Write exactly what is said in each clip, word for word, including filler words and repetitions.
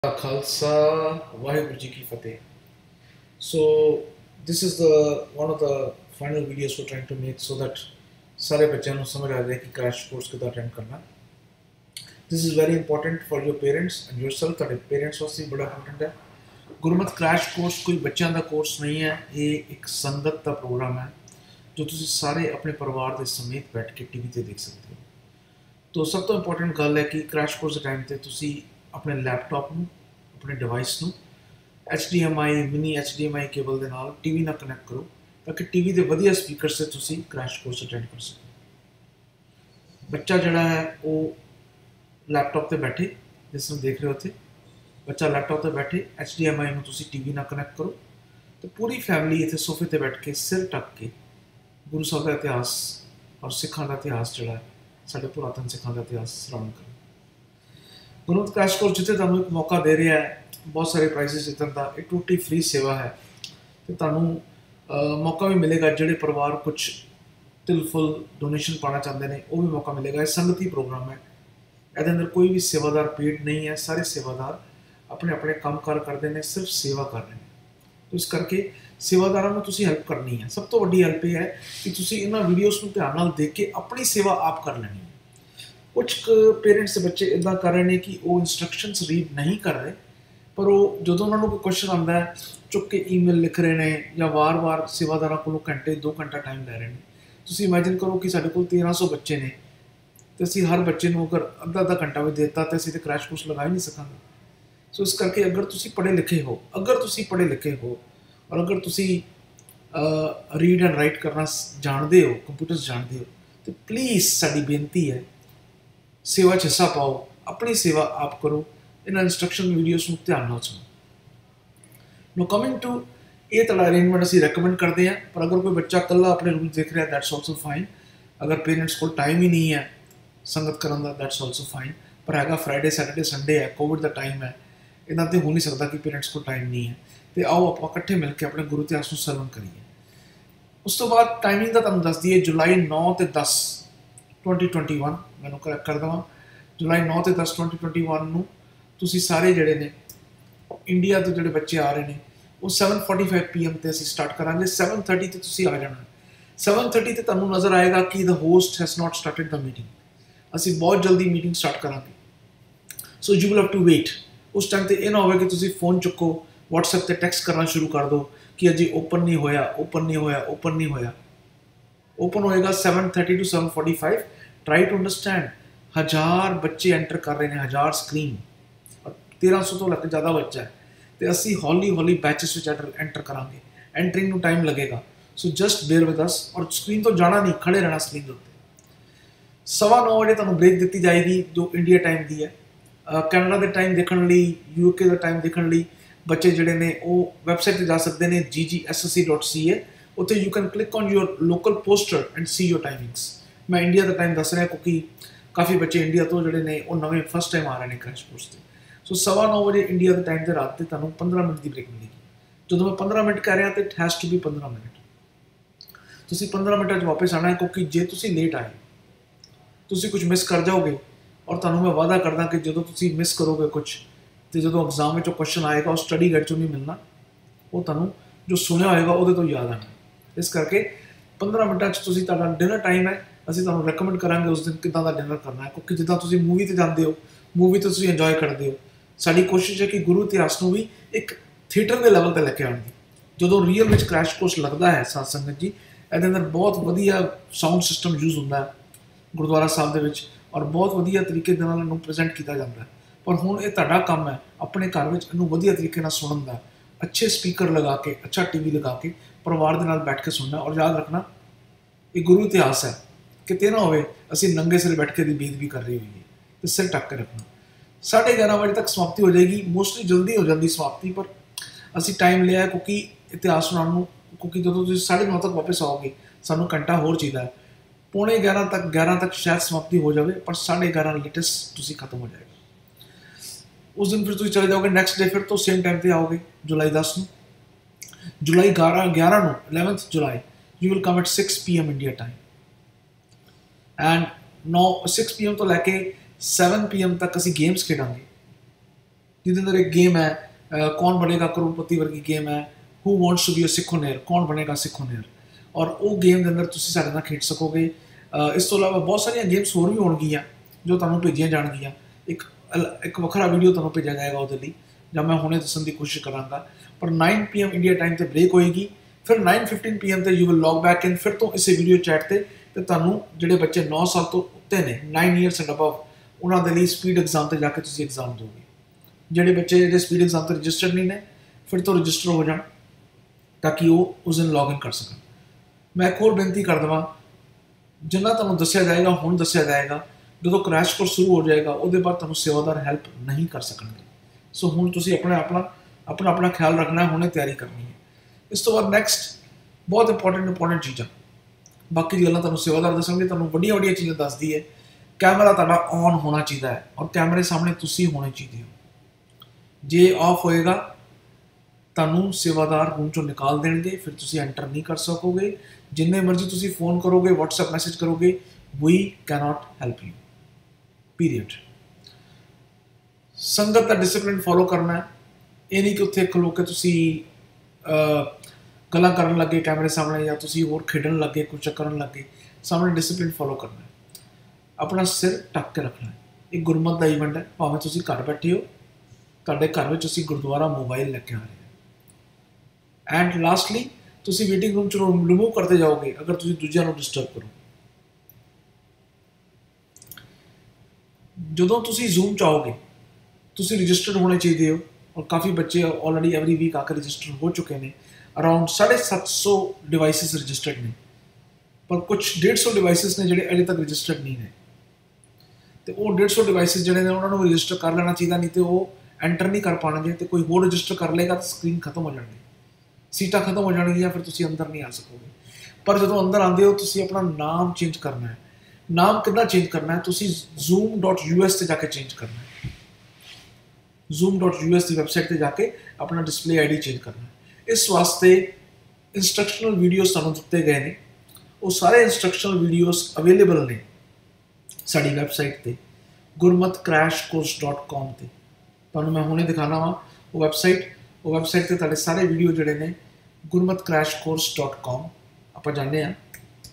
Khalsa, Vaheguru Ji Ki Fateh. So this is the one of the final videos we're trying to make so that सारे बच्चों को समझ आ जाए कि क्रैश कोर्स कितना अटेंड करना. This is very important for your parents and yourself. ਤੁਹਾਡੇ पेरेंट्स वास्ते बड़ा इंपॉर्टेंट है. गुरमत क्रैश कोर्स कोई बच्चों का कोर्स नहीं है, ये एक संगत का प्रोग्राम है जो तुम सारे अपने परिवार के समेत बैठ के टीवी ते देख सकते हो. तो सब तो इंपॉर्टेंट गल है कि क्रैश कोर्स के टाइम ते तुसी अपने लैपटॉप ਨੂੰ अपने डिवाइस ਨੂੰ H D M I mini H D M I cable ਦੇ ਨਾਲ टीवी ਨਾਲ कनैक्ट करो ताकि टीवी ਦੇ ਵਧੀਆ स्पीकर से ਤੁਸੀਂ क्रैश कोर्स अटेंड कर सको. बच्चा ਜਿਹੜਾ है वो लैपटॉप ਤੇ बैठे जिस ਨੂੰ देख रहे हो थे बच्चा लैपटॉप ਤੇ बैठे एच डी एम आई ਨੂੰ ਤੁਸੀਂ टीवी ਨਾਲ कनैक्ट करो तो पूरी फैमिली ਇੱਥੇ सोफे ਤੇ बैठ के सिर टक के गुरु ਸਾਹਿਬ ਦਾ इतिहास और सिखां ਦਾ इतिहास ਜਿਹੜਾ है ਸਾਡੇ पुरातन सिखां ਦਾ इतिहास श्रवण करो. गुरमत क्रैश कोर्स जिते तुहानू एक मौका दे रहा है बहुत सारे प्राइजेस जितन का एक टोटली फ्री सेवा है तो तुहानू मौका भी मिलेगा जिहड़े परिवार कुछ तिलफुल डोनेशन पाना चाहते हैं वो भी मौका मिलेगा. ये संगती प्रोग्राम है, ये अंदर कोई भी सेवादार पेड नहीं है, सारे सेवादार अपने अपने काम कार करते हैं, सिर्फ सेवा कर रहे हैं. तो इस करके सेवादारों को तुसी हेल्प करनी है. सब तो वड्डी हेल्प यह है कि तुसी इन्हां वीडियोस नूं ध्यान नाल देख के अपनी सेवा आप कर लेनी है. कुछ पेरेंट्स से बच्चे इदा कर रहे हैं कि वो इंस्ट्रक्शनस रीड नहीं कर रहे पर वो जो उन्होंने कोई क्वेश्चन आता है चुक के ईमेल लिख रहे हैं या वार वार सेवादार को घंटे दो घंटा टाइम लै रहे हैं. तुम इमेजिन करो कि साढ़े को तेरह सौ बच्चे ने तो असी हर बच्चे को अगर अद्धा अद्धा घंटा भी देता तो असी तो क्रैश कोर्स लगा ही नहीं सकांगे. सो इस करके अगर तुम पढ़े लिखे हो अगर तुम पढ़े लिखे हो और अगर तुम रीड एंड राइट करना जानते हो, कंप्यूटर्स जानते हो, तो प्लीज़ साड़ी बेनती है सेवा च हिस्सा पाओ, अपनी सेवा आप करो, इन इंस्ट्रक्शन वीडियोस में ध्यान ना सुनो. नो कमिंग टू ये तो अरेंजमेंट असी रिकमेंड करते हैं पर अगर कोई बच्चा कला अपने रूम देख रहा है दैट्स ऑल्सो फाइन. अगर पेरेंट्स को टाइम ही नहीं है संगत करने का दैट्स ऑल्सो फाइन. पर हैगा फ्राइडे सैटरडे संडे है, कोविड का टाइम है, इन्ना तो हो नहीं सकता कि पेरेंट्स को टाइम नहीं है. तो आओ आप इकट्ठे मिल के अपने गुरु इतिहास को सरवण करिए. उस तो बाद टाइमिंग का तुहानूं दस दिए जुलाई नौ तो दस ट्वेंटी ट्वेंटी वन मैं करैक्ट कर देवां. जुलाई नौ तो दस ट्वेंटी ट्वेंटी वन नूं तुसीं सारे जिहड़े ने इंडिया तो जिहड़े बच्चे आ रहे हैं वो seven forty five P M ते असीं स्टार्ट करांगे. सैवन थर्टी ते तुसीं आ जाना. सैवन थर्टी ते तुहानूं नज़र आएगा कि the host has not started the meeting. असीं बहुत जल्दी मीटिंग स्टार्ट करांगे. So you will have to wait. उस टाइम ते ये ना होवे कि तुसीं फोन चुको व्हाट्सएप ते टैक्सट करना शुरू कर दो कि अजे ओपन नहीं होया ओपन नहीं होया ओपन नहीं होया. ओपन होएगा seven thirty to seven forty five. Try to understand हज़ार बच्चे एंटर कर रहे हैं, हज़ार स्क्रीन और तेरह सौ तो लग ज़्यादा बच्चा है तो असी हौली हौली बैचेस में एंटर करांगे. एंट्रिंग में टाइम लगेगा. So just bear with us और स्क्रीन तो जाना नहीं, खड़े रहना स्क्रीन के उत्ते. सवा नौ बजे तुहानूं ब्रेक दी जाएगी जो इंडिया टाइम की है. कैनेडा के टाइम देखने लई यूके का टाइम देखने लई बच्चे जिहड़े ने वो वैबसाइट पर जा सकते हैं G G S S C dot C A. उत्थे you can click on your local poster and see your timings. मैं इंडिया का टाइम दस रहा क्योंकि काफ़ी बच्चे इंडिया तो जोड़े ने वो नवे फर्स्ट टाइम आ रहे हैं क्रैश कोर्स से. सो सवा नौ बजे इंडिया के टाइम से रात के तुहानूं पंद्रह मिनट की ब्रेक मिलेगी. जो मैं पंद्रह मिनट कह रहा तो इट हैज़ टू बी पंद्रह मिनट. तुसीं पंद्रह मिनट वापस आना है क्योंकि जे तुसीं लेट आए तुसीं कुछ मिस कर जाओगे और तुहानूं मैं वादा करदा कि जो तुसीं मिस करोगे कुछ तो जो एग्जाम में क्वेश्चन आएगा उस स्टडी गाइड चों नहीं मिलना, वो तुहानूं जो सुनिया होएगा वो तो याद आना. इस करके पंद्रह मिनट तुसीं तुहाडा डिनर टाइम है. ਅਸੀਂ ਤੁਹਾਨੂੰ ਰეკਮੈਂਡ ਕਰਾਂਗੇ ਉਸ ਦਿਨ ਕਿੱਦਾਂ ਦਾ ਡਿਨਰ ਕਰਨਾ ਹੈ ਕਿਉਂਕਿ ਜਿੱਦਾਂ ਤੁਸੀਂ ਮੂਵੀ ਤੇ ਜਾਂਦੇ ਹੋ ਮੂਵੀ ਤੇ ਤੁਸੀਂ ਇੰਜੋਏ ਕਰਦੇ ਹੋ. ਸਾਡੀ ਕੋਸ਼ਿਸ਼ ਹੈ ਕਿ ਗੁਰੂ ਇਤਿਹਾਸ ਨੂੰ ਵੀ ਇੱਕ ਥੀਏਟਰ ਦੇ ਲੈਵਲ ਤੇ ਲੈ ਕੇ ਆਉਣ ਦੀ. ਜਦੋਂ ਰੀਅਲ ਵਿੱਚ क्रैश कोर्स ਲੱਗਦਾ ਹੈ ਸਾਧ ਸੰਗਤ ਜੀ ਇਹਦੇ ਅੰਦਰ ਬਹੁਤ ਵਧੀਆ ਸਾਊਂਡ ਸਿਸਟਮ ਯੂਜ਼ ਹੁੰਦਾ ਹੈ ਗੁਰਦੁਆਰਾ ਸਾਹਿਬ ਦੇ ਵਿੱਚ ਔਰ ਬਹੁਤ ਵਧੀਆ ਤਰੀਕੇ ਦੇ ਨਾਲ ਇਹਨੂੰ ਪ੍ਰੈਜ਼ੈਂਟ ਕੀਤਾ ਜਾਂਦਾ ਹੈ. ਪਰ ਹੁਣ ਇਹ ਤੁਹਾਡਾ ਕੰਮ ਹੈ ਆਪਣੇ ਘਰ ਵਿੱਚ ਇਹਨੂੰ ਵਧੀਆ ਤਰੀਕੇ ਨਾਲ ਸੁਣਨ ਦਾ. ਅੱਛੇ ਸਪੀਕਰ ਲਗਾ ਕੇ ਅੱਛਾ ਟੀਵੀ ਲਗਾ ਕੇ ਪਰਿਵਾਰ ਦੇ ਨਾਲ ਬੈਠ ਕੇ ਸੁਣਨਾ ਔਰ ਯਾਦ ਰੱਖਣਾ ਇਹ ਗੁਰੂ ਇਤਿਹਾਸ ਹੈ. कितने ना हो असी नंगे सिर बैठ के बेदबी कर रही हुई है तो सिर टक के रखना. साढ़े ग्यारह बजे तक समाप्ति हो जाएगी. मोस्टली जल्दी हो जाती समाप्ति पर असी टाइम लिया क्योंकि इतिहास सुनाने क्योंकि जो तुम साढ़े नौ तक वापस आओगे सानू घंटा होर चाहिए. पौने ग्यारह तक ग्यारह तक शायद समाप्ति हो जाए पर साढ़े ग्यारह लेटेस्ट तुसी खत्म हो जाएगा. उस दिन फिर तुम चले जाओगे नैक्सट डे फिर तो सेम टाइम पर आओगे जुलाई दस में. जुलाई ग्यारह ग्यारह नौ eleventh July you will come at six P M India time and नौ सिक्स पी एम तो लैके सैवन पी एम तक असी गेम्स खेडांगे. ਜਿਹਦੇ ਅੰਦਰ ਇੱਕ ਗੇਮ ਹੈ ਕੌਣ ਬਣੇਗਾ ਕਰੋੜਪਤੀ ਵਰਗੀ ਗੇਮ ਹੈ, who wants to be a sikhonaire, ਕੌਣ ਬਣੇਗਾ ਸਿਖੋਨੇਰ, ਔਰ ਉਹ ਗੇਮ ਦੇ ਅੰਦਰ ਤੁਸੀਂ ਸਾਡੇ ਨਾਲ ਖੇਡ ਸਕੋਗੇ। ਇਸ ਤੋਂ ਇਲਾਵਾ ਬਹੁਤ ਸਾਰੀਆਂ ਗੇਮਸ ਹੋਰ ਵੀ ਹੋਣਗੀਆਂ ਜੋ ਤੁਹਾਨੂੰ ਭੇਜੀਆਂ ਜਾਣਗੀਆਂ। ਇੱਕ ਇੱਕ ਵੱਖਰਾ ਵੀਡੀਓ ਤੁਹਾਨੂੰ ਭੇਜਿਆ ਜਾਏਗਾ ਉਹਦੇ ਲਈ, ਜਾਂ ਮੈਂ ਹੁਣੇ ਦੱਸਣ ਦੀ ਕੋਸ਼ਿਸ਼ ਕਰਾਂਗਾ। ਪਰ nine P M India time 'ਤੇ ਬ੍ਰੇਕ ਹੋਏਗੀ, ਫਿਰ ਨਾइन फिफ्टीन ਪੀ ਐਮ 'ਤੇ you will log back in ਫਿਰ ਤੋਂ ਇਸੇ ਵੀਡੀਓ ਚੈਟ 'ਤੇ ਤੇ ਤੁਹਾਨੂੰ ਜਿਹੜੇ ਬੱਚੇ ਨੌ ਸਾਲ ਤੋਂ ਉੱਤੇ ਨੇ, ਨਾइन ਈਅਰਸ ਐਂਡ ਅਬਵ, ਉਹਨਾਂ ਦੇ ਲਈ ਸਪੀਡ ਐਗਜ਼ਾਮ 'ਤੇ ਜਾ ਕੇ ਤੁਸੀਂ ਐਗਜ਼ਾਮ ਦਿਓਗੇ। ਜਿਹੜੇ ਬੱਚੇ ਜਿਹੜੇ ਸਪੀਡ ਐਗਜ਼ਾਮ 'ਤੇ ਰਜਿਸਟਰਡ ਨਹੀਂ ਨੇ, ਫਿਰ ਤੋਂ ਰਜਿਸਟਰ ਹੋ ਜਾਣ ਤਾਂ ਕਿ ਉਹ ਉਸ ਦਿਨ ਲੌਗਇਨ ਕਰ ਸਕਣ। ਮੈਂ ਇੱਕ ਹੋਰ ਬੇਨਤੀ ਕਰ ਦੇਵਾਂ, ਜਿੰਨਾ ਤੁਹਾਨੂੰ ਦੱਸਿਆ ਜਾਏਗਾ ਹੁਣ ਦੱਸਿਆ ਜਾਏਗਾ, ਜਦੋਂ ਕਰੈਸ਼ ਕੋਰਸ ਸ਼ੁਰੂ ਹੋ ਜਾਏਗਾ ਉਹਦੇ ਬਾਅਦ ਤੁਹਾਨੂੰ ਸੇਵਾਦਾਰ ਹੈਲਪ ਨਹੀਂ ਕਰ ਸਕਣਗੇ। ਸੋ ਹੁਣ ਤੁਸੀਂ ਆਪਣਾ ਆਪਣਾ ਆਪਣਾ ਆਪਣਾ ਖਿਆਲ ਰੱਖਣਾ, ਹੁਣੇ ਤਿਆਰੀ ਕਰਨੀ ਹੈ। ਇਸ ਤੋਂ ਬਾਅਦ ਨੈਕਸਟ ਬਹੁਤ ਇੰਪੋਰਟੈਂਟ ਇੰਪੋਰਟੈਂਟ ਚੀਜ਼ਾਂ, ਬਾਕੀ ਦੀ ਗੱਲਾਂ ਤੁਹਾਨੂੰ ਸੇਵਾਦਾਰ ਦੱਸਣਗੇ। ਤੁਹਾਨੂੰ ਵੱਡੀਆਂ ਵੱਡੀਆਂ ਚੀਜ਼ਾਂ ਦੱਸਦੀ ਹੈ। ਕੈਮਰਾ ਤੁਹਾਡਾ ਔਨ ਹੋਣਾ ਚਾਹੀਦਾ ਹੈ ਔਰ ਕੈਮਰੇ ਸਾਹਮਣੇ ਤੁਸੀਂ ਹੋਣੇ ਚਾਹੀਦੇ ਹੋ। ਜੇ ਆਫ ਹੋਏਗਾ ਤੁਹਾਨੂੰ ਸੇਵਾਦਾਰ ਰੂਮ ਚੋਂ ਨਿਕਾਲ ਦੇਣਗੇ, ਫਿਰ ਤੁਸੀਂ ਐਂਟਰ ਨਹੀਂ ਕਰ ਸਕੋਗੇ। ਜਿੰਨੇ ਮਰਜ਼ੀ ਤੁਸੀਂ ਫੋਨ ਕਰੋਗੇ, ਵਟਸਐਪ ਮੈਸੇਜ ਕਰੋਗੇ, we cannot help you, period. ਸੰਗਤ ਦਾ ਡਿਸਿਪਲਿਨ ਫੋਲੋ ਕਰਨਾ ਹੈ। ਇਹ ਨਹੀਂ ਕਿ ਉੱਥੇ ਖਲੋ ਕੇ ਤੁਸੀਂ ਗੱਲਾਂ ਕਰਨ ਲੱਗੇ ਕੈਮਰੇ ਸਾਹਮਣੇ, ਜਾਂ ਤੁਸੀਂ ਹੋਰ ਖੇਡਣ ਲੱਗੇ, ਕੁਛ ਕਰਨ ਲੱਗੇ। ਸਾਹਮਣੇ ਡਿਸਿਪਲਿਨ ਫੋਲੋ ਕਰਨਾ ਹੈ, ਆਪਣਾ ਸਿਰ ਢੱਕ ਕੇ ਰੱਖਣਾ ਹੈ। ਇਹ ਗੁਰਮਤ ਦਾ ਈਵੈਂਟ ਹੈ, ਭਾਵੇਂ ਤੁਸੀਂ ਘਰ ਬੈਠੇ ਹੋ, ਤੁਹਾਡੇ ਘਰ ਵਿੱਚ ਅਸੀਂ ਗੁਰਦੁਆਰਾ ਮੋਬਾਈਲ ਲੈ ਕੇ ਆ ਰਹੇ ਹਾਂ। ਐਂਡ ਲਾਸਟਲੀ ਤੁਸੀਂ ਵੇਟਿੰਗ ਰੂਮ 'ਚ ਰਿਮੂਵ ਕਰਦੇ ਜਾਓਗੇ ਅਗਰ ਤੁਸੀਂ ਦੂਜਿਆਂ ਨੂੰ ਡਿਸਟਰਬ ਕਰੋ। ਜਦੋਂ ਤੁਸੀਂ ਜ਼ੂਮ 'ਚ ਆਓਗੇ ਤੁਸੀਂ ਰਜਿਸਟਰਡ ਹੋਣੇ ਚਾਹੀਦੇ ਹੋ, ਔਰ ਕਾਫੀ ਬੱਚੇ ਆਲਰੇਡੀ ਐਵਰੀ ਵੀਕ ਆ ਕੇ ਰਜਿਸਟਰ ਹੋ ਚੁੱਕੇ ਨੇ। ਅਰਾਊਂਡ ਸਾਢੇ ਸੱਤ ਸੌ ਡਿਵਾਈਸਿਸ ਰਜਿਸਟਰਡ ਨੇ, ਪਰ ਕੁਛ ਡੇਢ ਸੌ ਡਿਵਾਈਸਿਸ ਨੇ ਜਿਹੜੇ ਅਜੇ ਤੱਕ ਰਜਿਸਟਰਡ ਨਹੀਂ ਨੇ। ਤੇ ਉਹ ਡੇਢ ਸੌ ਡਿਵਾਈਸਿਸ ਜਿਹੜੇ ਨੇ ਉਹਨਾਂ ਨੂੰ ਰਜਿਸਟਰ ਕਰ ਲੈਣਾ ਚਾਹੀਦਾ, ਨਹੀਂ ਤੇ ਉਹ ਐਂਟਰ ਨਹੀਂ ਕਰ ਪਾਉਣਗੇ। ਤੇ ਕੋਈ ਹੋਰ ਰਜਿਸਟਰ ਕਰ ਲਏਗਾ ਤਾਂ ਸਕਰੀਨ ਖਤਮ ਹੋ ਜਾਣਗੀ, ਸੀਟਾਂ ਖਤਮ ਹੋ ਜਾਣਗੀਆਂ, ਫਿਰ ਤੁਸੀਂ ਅੰਦਰ ਨਹੀਂ ਆ ਸਕੋਗੇ। ਪਰ ਜਦੋਂ ਅੰਦਰ ਆਉਂਦੇ ਹੋ ਤੁਸੀਂ ਆਪਣਾ ਨਾਮ ਚੇਂਜ ਕਰਨਾ ਹੈ। ਨਾਮ ਕਿੱਦਾਂ ਚੇਂਜ ਕਰਨਾ ਹੈ? ਤੁਸੀਂ ਜ਼ੂਮ ਡਾਟ ਯੂ ਐਸ 'ਤੇ ਜਾ ਕੇ ਚੇਂਜ ਕਰਨਾ ਹੈ। ਜ਼ੂਮ ਡਾਟ ਯੂ ਐਸ ਦੀ ਵੈਬਸਾਈਟ 'ਤੇ ਜਾ ਕੇ ਆਪਣਾ ਡਿਸਪਲੇ ਆਈ ਡੀ ਚੇਂਜ ਕਰਨਾ ਹੈ। ਇਸ ਵਾਸਤੇ ਇੰਸਟਰਕਸ਼ਨਲ ਵੀਡੀਓਜ਼ ਤੁਹਾਨੂੰ ਦਿੱਤੇ ਗਏ ਨੇ। ਉਹ ਸਾਰੇ ਇੰਸਟਰਕਸ਼ਨਲ ਵੀਡੀਓਜ਼ ਅਵੇਲੇਬਲ ਨੇ ਸਾਡੀ ਵੈਬਸਾਈਟ 'ਤੇ ਗੁਰਮਤ ਕ੍ਰੈਸ਼ ਕੋਰਸ ਡਾਟ ਕੌਮ 'ਤੇ। ਤੁਹਾਨੂੰ ਮੈਂ ਹੁਣੇ ਦਿਖਾਣਾ ਵਾ ਉਹ ਵੈਬਸਾਈਟ। ਉਹ ਵੈਬਸਾਈਟ 'ਤੇ ਤੁਹਾਡੇ ਸਾਰੇ ਵੀਡੀਓ ਜਿਹੜੇ ਨੇ ਗੁਰਮਤ ਕ੍ਰੈਸ਼ ਕੋਰਸ ਡਾਟ ਕੌਮ ਆਪਾਂ ਜਾਂਦੇ ਹਾਂ।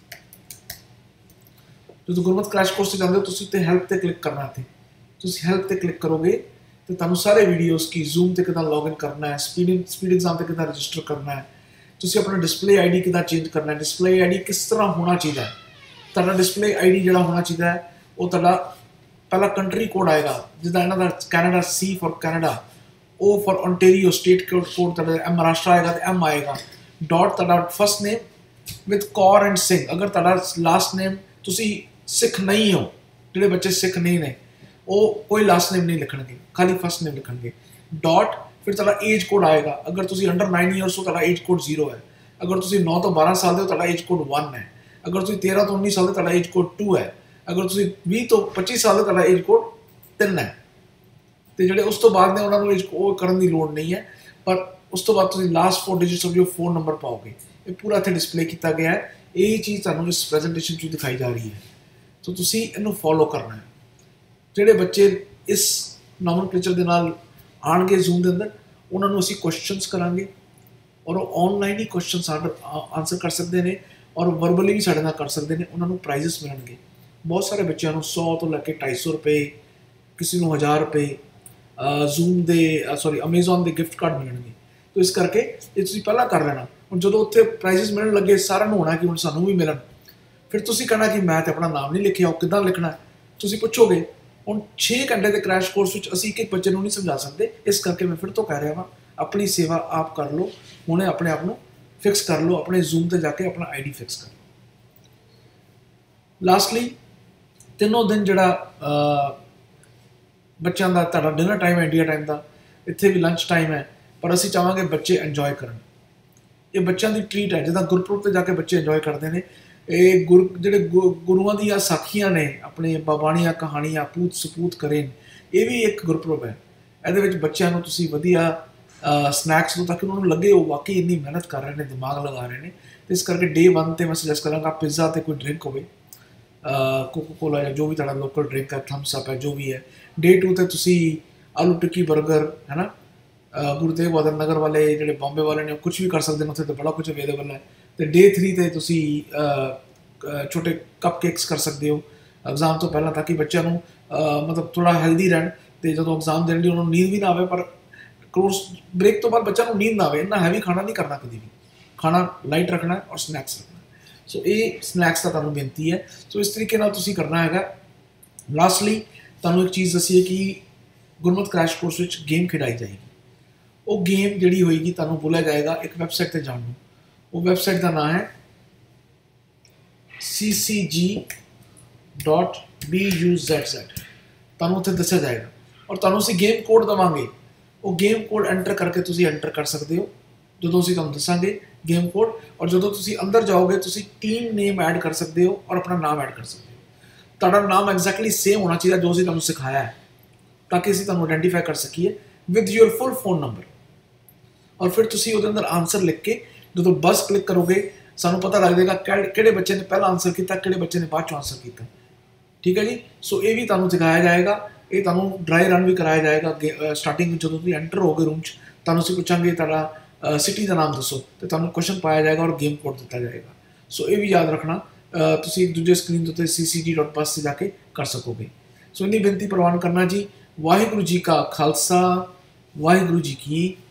ਜਦੋਂ ਗੁਰਮਤ ਕ੍ਰੈਸ਼ ਕੋਰਸ 'ਤੇ ਜਾਂਦੇ ਹੋ ਤੁਸੀਂ ਤੇ ਹੈਲਪ 'ਤੇ ਕਲਿੱਕ ਕਰਨਾ। ਤੇ ਤੁਸੀਂ ਹੈਲਪ 'ਤੇ ਕਲਿੱਕ ਕਰੋਗੇ ਤੇ ਤੁਹਾਨੂੰ ਸਾਰੇ ਵੀਡੀਓਜ਼ ਕੀ ਜ਼ੂਮ 'ਤੇ ਕਿੱਦਾਂ ਲੌਗਇਨ ਕਰਨਾ ਹੈ, ਸਪੀਡ ਸਪੀਡ ਐਗਜ਼ਾਮ 'ਤੇ ਕਿੱਦਾਂ ਰਜਿਸਟਰ ਕਰਨਾ ਹੈ, ਤੁਸੀਂ ਆਪਣਾ ਡਿਸਪਲੇ ਆਈ ਡੀ ਕਿੱਦਾਂ ਚੇਂਜ ਕਰਨਾ ਹੈ, ਡਿਸਪਲੇ ਆਈ ਡੀ ਕਿਸ ਤਰ੍ਹਾਂ ਹੋਣਾ ਚਾਹੀਦਾ ਹੈ। ਤੁਹਾਡਾ ਡਿਸਪਲੇ ਆਈ ਡੀ ਜਿਹੜਾ ਹੋਣਾ ਚਾਹੀਦਾ ਹੈ ਉਹ ਤੁਹਾਡਾ ਪਹਿਲਾ ਕੰਟਰੀ ਕੋਡ ਆਏਗਾ, ਜਿੱਦਾਂ ਇਹਨਾਂ ਦਾ ਕੈਨੇਡਾ ਸੀ ਫॉर ਕੈਨੇਡਾ, ਉਹ for Ontario state code code ਤੁਹਾਡਾ ਐਮ ਮਹਾਰਾਸ਼ਟਰ ਆਏਗਾ ਤੇ ਐਮ ਆਏਗਾ। ਡਾਟ ਤੁਹਾਡਾ first name with Kaur and Singh. ਅਗਰ ਤੁਹਾਡਾ ਲਾਸਟ ਨੇਮ ਤੁਸੀਂ ਸਿੱਖ ਨਹੀਂ ਹੋ, ਜਿਹੜੇ ਬੱਚੇ ਸਿੱਖ ਨਹੀਂ ਨੇ ਉਹ ਕੋਈ ਲਾਸਟ ਨੇਮ ਨਹੀਂ ਲਿਖਣਗੇ, ਖਾਲੀ ਫਸਟ ਨੇਮ ਲਿਖਣਗੇ। ਡਾਟ ਫਿਰ ਤੁਹਾਡਾ ਏਜ ਕੋਡ ਆਏਗਾ। ਅਗਰ ਤੁਸੀਂ ਅੰਡਰ ਨਾइन ਈਅਰਸ ਹੋ ਤੁਹਾਡਾ ਏਜ ਕੋਡ ਜ਼ੀਰੋ ਹੈ। ਅਗਰ ਤੁਸੀਂ ਨੌ ਤੋਂ ਬਾਰਾਂ ਸਾਲ ਦੇ ਹੋ ਤੁਹਾਡਾ ਏਜ ਕੋਡ वन ਹੈ। ਅਗਰ ਤੁਸੀਂ ਤੇਰਾਂ ਤੋਂ ਉੱਨੀ ਸਾਲ ਦੇ ਤੁਹਾਡਾ ਏਜ ਕੋਡ टू ਹੈ। ਅਗਰ ਤੁਸੀਂ ਵੀਹ ਤੋਂ ਪੱਚੀ ਸਾਲ ਦੇ ਤੁਹਾਡਾ ਏਜ ਕੋਡ ਤਿੰਨ ਹੈ। ਤੇ ਜਿਹੜੇ ਉਸ ਤੋਂ ਬਾਅਦ ਨੇ ਉਹਨਾਂ ਨੂੰ ਏਜ ਉਹ ਕਰਨ ਦੀ ਲੋੜ ਨਹੀਂ ਹੈ, ਪਰ ਉਸ ਤੋਂ ਬਾਅਦ ਤੁਸੀਂ last four digits of your phone number ਪਾਓਗੇ। ਇਹ ਪੂਰਾ ਇੱਥੇ ਡਿਸਪਲੇ ਕੀਤਾ ਗਿਆ ਹੈ। ਇਹ ਚੀਜ਼ ਤੁਹਾਨੂੰ ਇਸ ਪ੍ਰੈਜੈਂਟੇਸ਼ਨ 'ਚ ਦਿਖਾਈ ਜਾ ਰਹੀ ਹੈ। ਸੋ ਤੁਸੀਂ ਇਹਨੂੰ ਫੋਲੋ ਕਰਨਾ ਹੈ। ਜਿਹੜੇ ਬੱਚੇ ਇਸ ਨੋਮਨਕਲੇਚਰ ਦੇ ਨਾਲ ਆਉਣਗੇ ਜ਼ੂਮ ਦੇ ਅੰਦਰ, ਉਹਨਾਂ ਨੂੰ ਅਸੀਂ ਕੁਐਸਚਨਸ ਕਰਾਂਗੇ ਔਰ ਉਹ ਆਨਲਾਈਨ ਹੀ ਕੁਐਸਚਨਸ ਆਨਸਰ ਕਰ ਸਕਦੇ ਨੇ ਔਰ ਵਰਬਲੀ ਵੀ ਸਾਡੇ ਨਾਲ ਕਰ ਸਕਦੇ ਨੇ। ਉਹਨਾਂ ਨੂੰ ਪ੍ਰਾਈਜ਼ਸ ਮਿਲਣਗੇ। ਬਹੁਤ ਸਾਰੇ ਬੱਚਿਆਂ ਨੂੰ ਸੌ ਤੋਂ ਲੈ ਕੇ ਢਾਈ ਸੌ ਰੁਪਏ, ਕਿਸੇ ਨੂੰ ਹਜ਼ਾਰ ਰੁਪਏ ਜ਼ੂਮ ਦੇ ਸੌਰੀ ਅਮੇਜ਼ੋਨ ਦੇ ਗਿਫਟ ਕਾਰਡ ਮਿਲਣਗੇ। ਤਾਂ ਇਸ ਕਰਕੇ ਇਹ ਤੁਸੀਂ ਪਹਿਲਾਂ ਕਰ ਲੈਣਾ। ਹੁਣ ਜਦੋਂ ਉੱਥੇ ਪ੍ਰਾਈਜ਼ਸ ਮਿਲਣ ਲੱਗੇ ਸਾਰਿਆਂ ਨੂੰ ਹੋਣਾ ਕਿ ਹੁਣ ਸਾਨੂੰ ਵੀ ਮਿਲਣ। ਫਿਰ ਤੁਸੀਂ ਕਹਿਣਾ ਕਿ ਮੈਂ ਤਾਂ ਆਪਣਾ ਨਾਮ ਨਹੀਂ ਲਿਖਿਆ, ਉਹ ਕਿੱਦਾਂ ਲਿਖਣਾ? ਤੁਸੀਂ ਪੁੱਛੋਗੇ। ਹੁਣ ਛੇ ਘੰਟੇ ਦੇ ਕ੍ਰੈਸ਼ ਕੋਰਸ ਵਿੱਚ ਅਸੀਂ ਇੱਕ ਇੱਕ ਬੱਚੇ ਨੂੰ ਨਹੀਂ ਸਮਝਾ ਸਕਦੇ। ਇਸ ਕਰਕੇ ਮੈਂ ਫਿਰ ਤੋਂ ਕਹਿ ਰਿਹਾ ਵਾਂ, ਆਪਣੀ ਸੇਵਾ ਆਪ ਕਰ ਲਓ। ਹੁਣੇ ਆਪਣੇ ਆਪ ਨੂੰ ਫਿਕਸ ਕਰ ਲਓ, ਆਪਣੇ ਜ਼ੂਮ 'ਤੇ ਜਾ ਕੇ ਆਪਣਾ ਆਈ ਡੀ ਫਿਕਸ ਕਰ ਲਓ। ਲਾਸਟਲੀ ਤਿੰਨੋਂ ਦਿਨ ਜਿਹੜਾ ਬੱਚਿਆਂ ਦਾ ਤੁਹਾਡਾ ਡਿਨਰ ਟਾਈਮ ਹੈ ਇੰਡੀਆ ਟਾਈਮ ਦਾ, ਇੱਥੇ ਵੀ ਲੰਚ ਟਾਈਮ ਹੈ, ਪਰ ਅਸੀਂ ਚਾਹਾਂਗੇ ਬੱਚੇ ਇੰਜੋਏ ਕਰਨ। ਇਹ ਬੱਚਿਆਂ ਦੀ ਟਰੀਟ ਹੈ। ਜਿੱਦਾਂ ਗੁਰਪੁਰਬ 'ਤੇ ਜਾ ਕੇ ਬੱਚੇ ਇੰਜੋਏ ਕਰਦੇ ਨੇ, ਇਹ ਗੁਰ ਜਿਹੜੇ ਗੁ ਗੁਰੂਆਂ ਦੀਆਂ ਸਾਖੀਆਂ ਨੇ, ਆਪਣੇ ਬਾਬਾਣੀਆਂ ਕਹਾਣੀਆਂ ਪੂਤ ਸਪੂਤ ਕਰੇ, ਇਹ ਵੀ ਇੱਕ ਗੁਰਪੁਰਬ ਹੈ। ਇਹਦੇ ਵਿੱਚ ਬੱਚਿਆਂ ਨੂੰ ਤੁਸੀਂ ਵਧੀਆ ਸਨੈਕਸ ਦਿਓ ਤਾਂ ਕਿ ਉਹਨਾਂ ਨੂੰ ਲੱਗੇ ਉਹ ਵਾਕਈ ਇੰਨੀ ਮਿਹਨਤ ਕਰ ਰਹੇ ਨੇ, ਦਿਮਾਗ ਲਗਾ ਰਹੇ ਨੇ। ਅਤੇ ਇਸ ਕਰਕੇ ਡੇ ਵਨ 'ਤੇ ਮੈਂ ਸੁਜੈਸਟ ਕਰਾਂਗਾ ਪਿੱਜ਼ਾ ਅਤੇ ਕੋਈ ਡਰਿੰਕ ਹੋਵੇ, ਕੋਕੋ ਕੋਲਾ ਜਾਂ ਜੋ ਵੀ ਤੁਹਾਡਾ ਲੋਕਲ ਡਰਿੰਕ ਹੈ, ਥਮਸ ਅਪ ਹੈ, ਜੋ ਵੀ ਹੈ। ਡੇ ਟੂ 'ਤੇ ਤੁਸੀਂ आलू टिक्की बर्गर है ना, गुरु तेग बहादुर नगर वाले ਜਿਹੜੇ ਬੰਬੇ ਵਾਲੇ ਨੇ ਕੁਝ ਵੀ ਕਰ ਸਕਦੇ ਨੇ, ਉੱਥੇ ਤਾਂ ਬੜਾ ਕੁਝ ਅਵੇਲੇਬਲ ਹੈ। ਤੇ ਡੇ ਥ੍ਰੀ ਤੇ ਤੁਸੀਂ ਛੋਟੇ ਕੱਪ ਕੇਕਸ ਕਰ ਸਕਦੇ ਹੋ ਐਗਜ਼ਾਮ ਤੋਂ ਪਹਿਲਾਂ, ਤਾਂ ਕਿ ਬੱਚਿਆਂ ਨੂੰ ਮਤਲਬ ਥੋੜਾ ਹੈਲਦੀ ਰਹਿਣ, ਤੇ ਜਦੋਂ ਐਗਜ਼ਾਮ ਦੇਣ ਲਈ ਉਹਨਾਂ ਨੂੰ ਨੀਂਦ ਵੀ ਨਾ ਆਵੇ। ਪਰ ਕੋਰਸ ਬ੍ਰੇਕ ਤੋਂ ਬਾਅਦ ਬੱਚਿਆਂ ਨੂੰ ਨੀਂਦ ਨਾ ਆਵੇ, ਇੰਨਾ ਹੈਵੀ ਖਾਣਾ ਨਹੀਂ ਕਰਨਾ, ਕਦੀ ਵੀ ਖਾਣਾ ਲਾਈਟ ਰੱਖਣਾ ਔਰ ਸਨੈਕਸ ਰੱਖਣਾ। ਸੋ ਇਹ ਸਨੈਕਸ ਦਾ ਤੁਹਾਨੂੰ ਬੇਨਤੀ ਹੈ। ਸੋ ਇਸ ਤਰੀਕੇ ਨਾਲ ਤੁਸੀਂ ਕਰਨਾ ਹੈਗਾ। ਲਾਸਟਲੀ ਤੁਹਾਨੂੰ ਇੱਕ ਚੀਜ਼ ਦੱਸੀਏ ਕਿ ਗੁਰਮਤ ਕ੍ਰੈਸ਼ ਕੋਰਸ ਵਿੱਚ ਗੇਮ ਖਿਡਾਈ ਜਾਏਗੀ। ਉਹ ਗੇਮ ਜਿਹੜੀ ਹੋਏਗੀ ਤੁਹਾਨੂੰ ਬੋਲਿਆ ਜਾਏਗਾ ਇੱਕ ਵੈਬਸਾਈਟ 'ਤੇ ਜਾਣ ਨੂੰ। ਉਹ ਵੈਬਸਾਈਟ ਦਾ ਨਾਮ ਹੈ C C G dot B U Z Z. ਤੁਹਾਨੂੰ ਉੱਥੇ ਦੱਸਿਆ ਜਾਏਗਾ ਔਰ ਤੁਹਾਨੂੰ ਅਸੀਂ ਗੇਮ ਕੋਡ ਦੇਵਾਂਗੇ। ਉਹ ਗੇਮ ਕੋਡ ਐਂਟਰ ਕਰਕੇ ਤੁਸੀਂ ਐਂਟਰ ਕਰ ਸਕਦੇ ਹੋ ਜਦੋਂ ਅਸੀਂ ਤੁਹਾਨੂੰ ਦੱਸਾਂਗੇ ਗੇਮ ਕੋਡ। ਔਰ ਜਦੋਂ ਤੁਸੀਂ ਅੰਦਰ ਜਾਓਗੇ ਤੁਸੀਂ ਟੀਮ ਨੇਮ ਐਡ ਕਰ ਸਕਦੇ ਹੋ ਔਰ ਆਪਣਾ ਨਾਮ ਐਡ ਕਰ ਸਕਦੇ ਹੋ। ਤੁਹਾਡਾ ਨਾਮ ਐਗਜ਼ੈਕਟਲੀ ਸੇਮ ਹੋਣਾ ਚਾਹੀਦਾ ਜੋ ਅਸੀਂ ਤੁਹਾਨੂੰ ਸਿਖਾਇਆ ਹੈ, ਤਾਂ ਕਿ ਅਸੀਂ ਤੁਹਾਨੂੰ ਆਇਡੈਂਟੀਫਾਈ ਕਰ ਸਕੀਏ with your full phone number. ਔਰ ਫਿਰ ਤੁਸੀਂ ਉਹਦੇ ਅੰਦਰ ਆਨਸਰ ਲਿਖ ਕੇ ਜਦੋਂ ਬਸ ਕਲਿੱਕ ਕਰੋਗੇ ਸਾਨੂੰ ਪਤਾ ਲੱਗ ਜਾਏਗਾ ਕਿਹੜੇ ਬੱਚੇ ਨੇ ਪਹਿਲਾਂ ਆਨਸਰ ਕੀਤਾ, ਕਿਹੜੇ ਬੱਚੇ ਨੇ ਬਾਅਦ 'ਚੋਂ ਆਨਸਰ ਕੀਤਾ। ਠੀਕ ਹੈ ਜੀ। ਸੋ ਇਹ ਵੀ ਤੁਹਾਨੂੰ ਸਿਖਾਇਆ ਜਾਏਗਾ। ਇਹ ਤੁਹਾਨੂੰ ਡਰਾਈ ਰਨ ਵੀ ਕਰਾਇਆ ਜਾਏਗਾ। ਸਟਾਰਟਿੰਗ ਵਿੱਚ ਜਦੋਂ ਤੁਸੀਂ ਐਂਟਰ ਹੋਗੇ ਰੂਮ 'ਚ ਤੁਹਾਨੂੰ ਅਸੀਂ ਪੁੱਛਾਂਗੇ ਤੁਹਾਡਾ ਸਿਟੀ ਦਾ ਨਾਮ ਦੱਸੋ, ਅਤੇ ਤੁਹਾਨੂੰ ਕੁਐਸਚਨ ਪਾਇਆ ਜਾਏਗਾ ਔਰ ਗੇਮ ਕੋਡ ਦਿੱਤਾ ਜਾਏਗਾ। ਸੋ ਇਹ ਵੀ ਯਾਦ ਰੱਖਣਾ, ਤੁਸੀਂ ਦੂਜੇ ਸਕਰੀਨ ਦੇ ਉੱਤੇ ਸੀ ਸੀ ਜੀ ਡੋਟ ਬਸ 'ਤੇ ਜਾ ਕੇ ਕਰ ਸਕੋਗੇ। ਸੋ ਇੰਨੀ ਬੇਨਤੀ ਪ੍ਰਵਾਨ ਕਰਨਾ ਜੀ। ਵਾਹਿਗੁਰੂ ਜੀ ਕਾ ਖਾਲਸਾ, ਵਾਹਿਗੁਰੂ ਜੀ ਕੀ